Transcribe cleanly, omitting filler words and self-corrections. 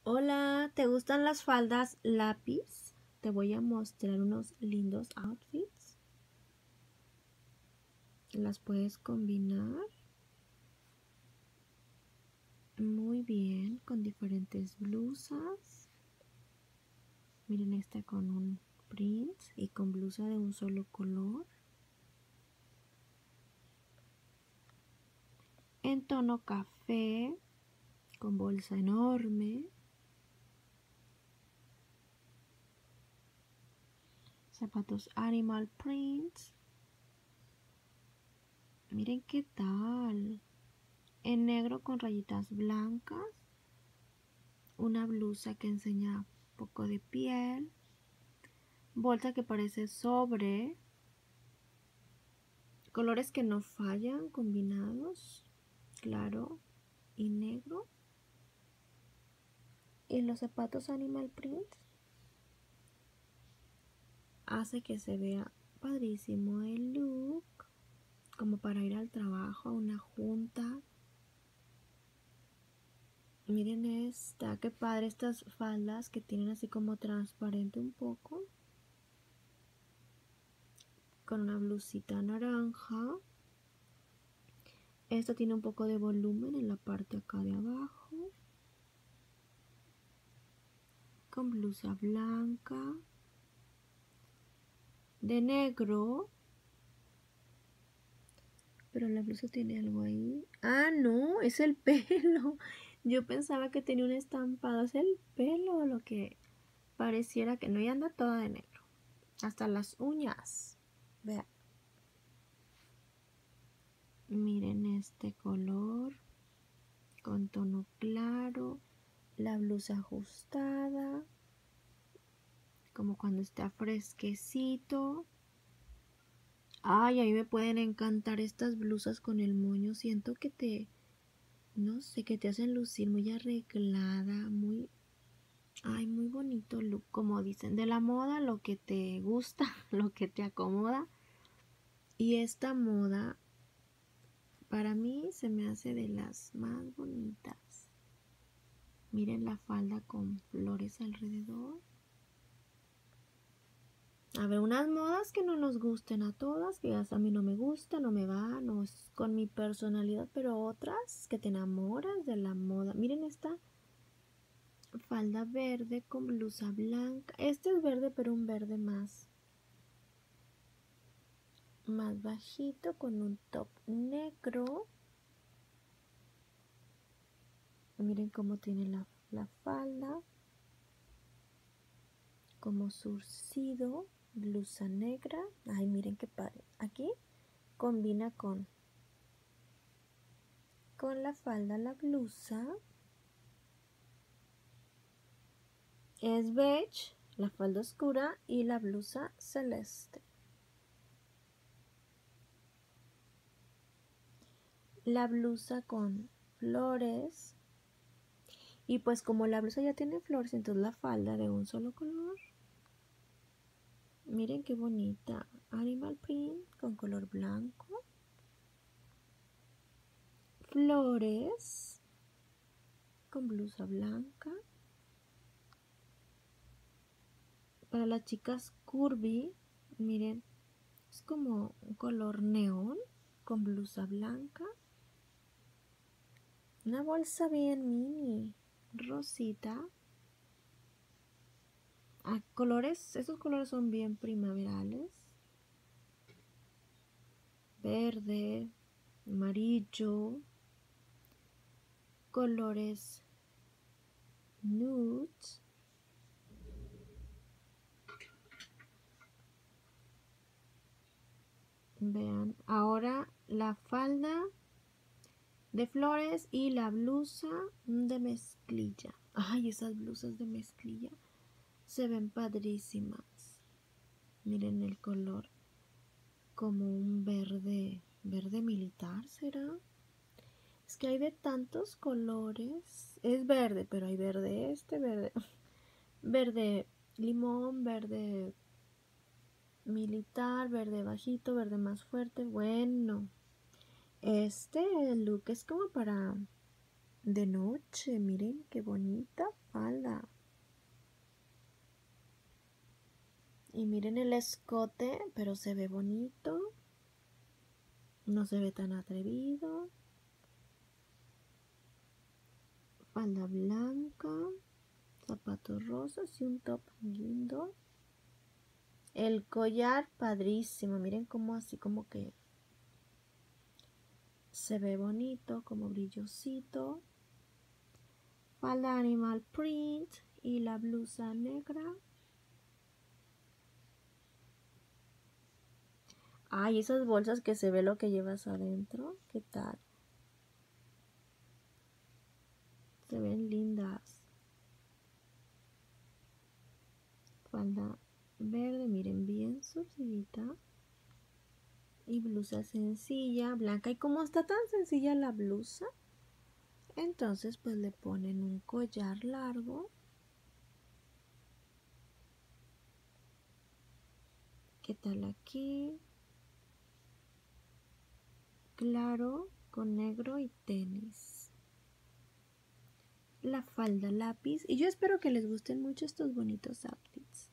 Hola, ¿te gustan las faldas lápiz? Te voy a mostrar unos lindos outfits. Las puedes combinar muy bien con diferentes blusas. Miren esta con un print y con blusa de un solo color. En tono café, con bolsa enorme. Zapatos animal prints. Miren qué tal. En negro con rayitas blancas. Una blusa que enseña un poco de piel. Bolsa que parece sobre. Colores que no fallan combinados. Claro y negro. Y los zapatos animal print hace que se vea padrísimo el look. Como para ir al trabajo, a una junta. Miren esta, qué padre estas faldas que tienen así como transparente un poco. Con una blusita naranja. Esta tiene un poco de volumen en la parte acá de abajo. Con blusa blanca. De negro. Pero la blusa tiene algo ahí. Ah, no, es el pelo. Yo pensaba que tenía un estampado. Es el pelo lo que pareciera que no. Y anda toda de negro. Hasta las uñas. Vean. Miren este color. Con tono claro. La blusa ajustada. Como cuando está fresquecito. Ay, a mí me pueden encantar estas blusas con el moño. Siento que no sé, que te hacen lucir muy arreglada, muy bonito look, como dicen, de la moda, lo que te gusta, lo que te acomoda. Y esta moda, para mí, se me hace de las más bonitas. Miren la falda con flores alrededor. A ver, unas modas que no nos gusten a todas, que a mí no me gusta, no me va, no es con mi personalidad, pero otras que te enamoras de la moda. Miren esta falda verde con blusa blanca. Este es verde, pero un verde más bajito con un top negro. Miren cómo tiene la falda. Como surcido. Blusa negra. Ay, miren qué padre. Aquí combina con la falda la blusa. Es beige, la falda oscura y la blusa celeste. La blusa con flores. Y pues como la blusa ya tiene flores, entonces la falda de un solo color. Miren qué bonita. Animal print con color blanco. Flores con blusa blanca. Para las chicas curvy, miren, es como un color neón con blusa blanca. Una bolsa bien mini, rosita. Colores, estos colores son bien primaverales. Verde, amarillo, colores nude. Vean, ahora la falda de flores y la blusa de mezclilla. Ay, esas blusas de mezclilla se ven padrísimas. Miren el color, como un verde militar, ¿será? Es que hay de tantos colores. Es verde, pero hay verde verde, verde limón, verde militar, verde bajito, verde más fuerte. Bueno, este look es como para de noche. Miren qué bonita falda. Y miren el escote, pero se ve bonito. No se ve tan atrevido. Falda blanca, zapatos rosas y un top lindo. El collar padrísimo, miren cómo así como que se ve bonito, como brillosito. Falda animal print y la blusa negra. Ay, esas bolsas que se ve lo que llevas adentro, ¿qué tal? Se ven lindas. Falda verde, miren, bien surcidita. Y blusa sencilla, blanca. Y como está tan sencilla la blusa, entonces pues le ponen un collar largo. ¿Qué tal aquí? Claro, con negro y tenis. La falda lápiz. Y yo espero que les gusten mucho estos bonitos outfits.